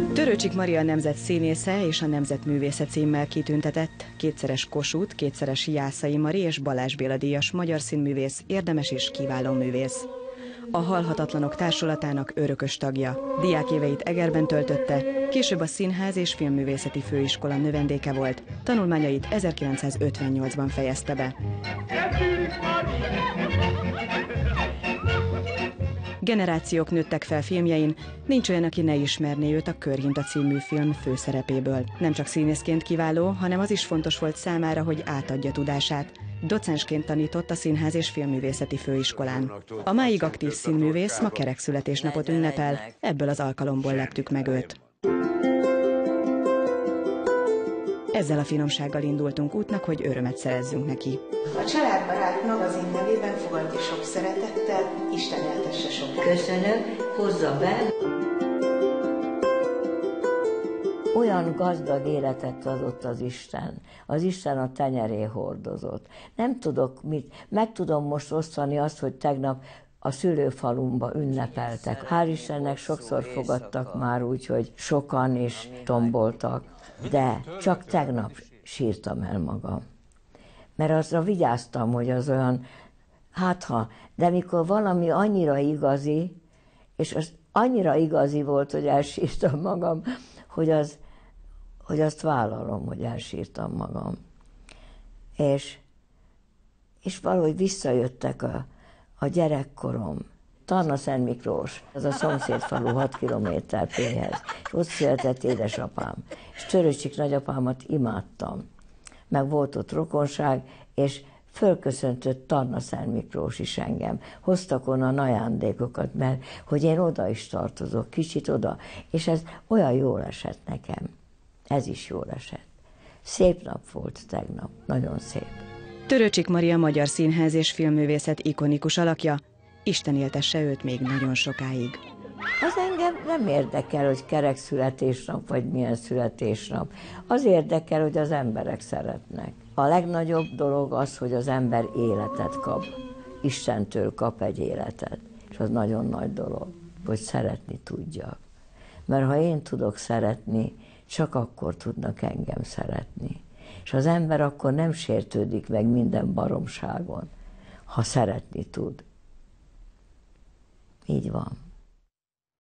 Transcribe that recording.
Törőcsik Maria nemzet színésze és a Nemzetművésze címmel kitüntetett, kétszeres Kossuth, kétszeres Jászai Mari és Balázs Béla díjas magyar színművész, érdemes és kiváló művész. A Halhatatlanok Társulatának örökös tagja. Diákéveit Egerben töltötte, később a Színház és Filmművészeti Főiskola növendéke volt, tanulmányait 1958-ban fejezte be. Generációk nőttek fel filmjein, nincs olyan, aki ne ismerné őt a Körhinta című film főszerepéből. Nem csak színészként kiváló, hanem az is fontos volt számára, hogy átadja tudását. Docensként tanított a Színház és Filmművészeti Főiskolán. A máig aktív színművész ma kerekszületésnapot ünnepel, ebből az alkalomból leptük meg őt. Ezzel a finomsággal indultunk útnak, hogy örömet szerezzünk neki. A Családbarát magazin nevében fogadja sok szeretettel, Isten eltesse sok. Köszönöm, hozza be. Olyan gazdag életet adott az Isten. Az Isten a tenyeré hordozott. Nem tudok mit, meg tudom most osztani azt, hogy tegnap a szülőfalumba ünnepeltek. Hál' Istennek sokszor fogadtak már úgy, hogy sokan is tomboltak, de csak tegnap sírtam el magam. Mert azra vigyáztam, hogy az olyan, de mikor valami annyira igazi, és az annyira igazi volt, hogy elsírtam magam, hogy azt vállalom, hogy elsírtam magam. És valahogy visszajöttek a gyerekkorom. Tarna-Szent Miklós, az a szomszédfalu 6 kilométer Péhez. És ott született édesapám. És Törőcsik nagyapámat imádtam. Meg volt ott rokonság, és fölköszöntött Tarna-Szent Miklós is engem. Hoztak onnan ajándékokat, mert hogy én oda is tartozok, kicsit oda. És ez olyan jól esett nekem. Ez is jól esett. Szép nap volt tegnap, nagyon szép. Törőcsik Maria magyar színház és filmművészet ikonikus alakja, Isten éltesse őt még nagyon sokáig. Az engem nem érdekel, hogy kerek születésnap, vagy milyen születésnap. Az érdekel, hogy az emberek szeretnek. A legnagyobb dolog az, hogy az ember életet kap. Istentől kap egy életet. És az nagyon nagy dolog, hogy szeretni tudjak. Mert ha én tudok szeretni, csak akkor tudnak engem szeretni. És az ember akkor nem sértődik meg minden baromságon, ha szeretni tud. Így van.